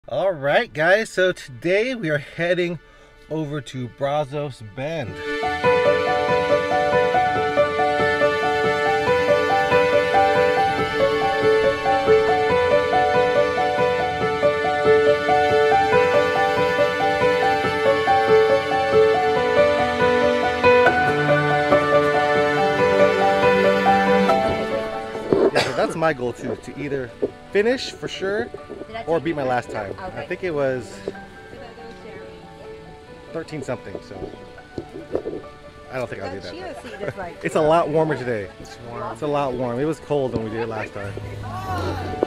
All right, guys, so today we are heading over to Brazos Bend. Yeah, so that's my goal too, to either finish for sure or beat my last time. Okay. I think it was 13 something, so I don't think I'll do that. It's a lot warmer today. It's warm. It's a lot warm. It was cold when we did it last time.